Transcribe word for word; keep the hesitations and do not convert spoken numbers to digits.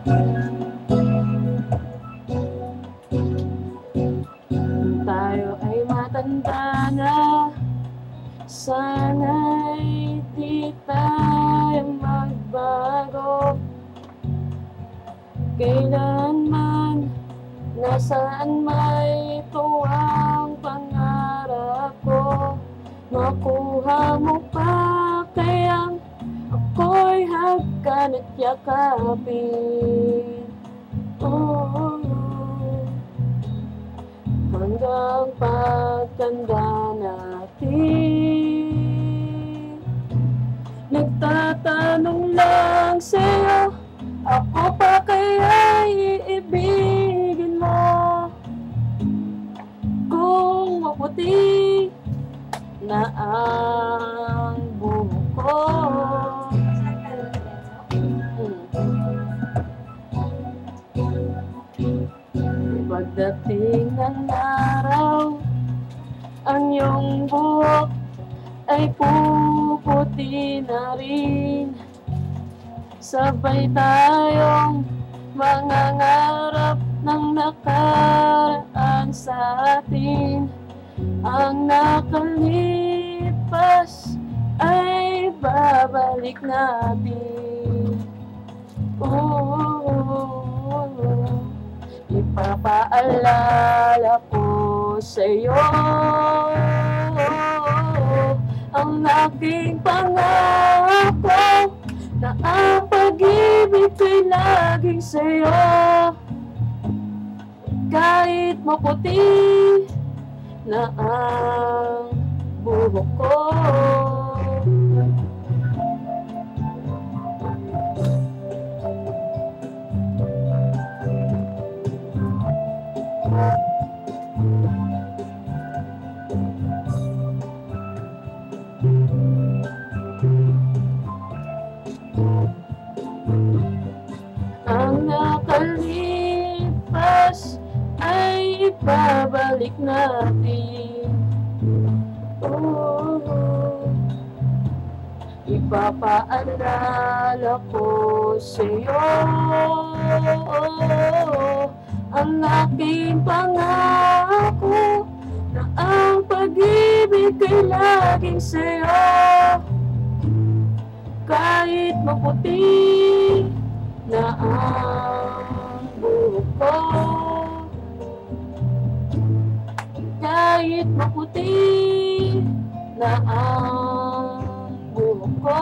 Tayo ay matanda na, sana'y di tayo magbago. Kailanman, nasaan may tuwang pangarap ko. Makuha mo pa kayang ako'y hagkan at yakapin. Oh, hanggang pagtanda natin. Nagtatanong lang sa'yo, ako pa kaya iibigin mo? Kung maputi na ang buhok ko. Hmm. Pagdating ng araw, ang iyong buhok ay puputi na rin. Sabay tayong mangangarap ng nakaraan sa atin. Ang nakalipas ay babalik natin. Oh, ipapaalala ko sa'yo ang aking pangako na ang pag-ibig ko'y laging sa'yo. Kahit maputi na ang buhok ko. Ang nakalipas ay ibabalik natin. Oh, ipapaalala ko sa'yo ang aking pangako na ang pag-ibig ko'y laging sa'yo. Kahit maputi na ang buhok ko, kahit maputi na ang buhok ko.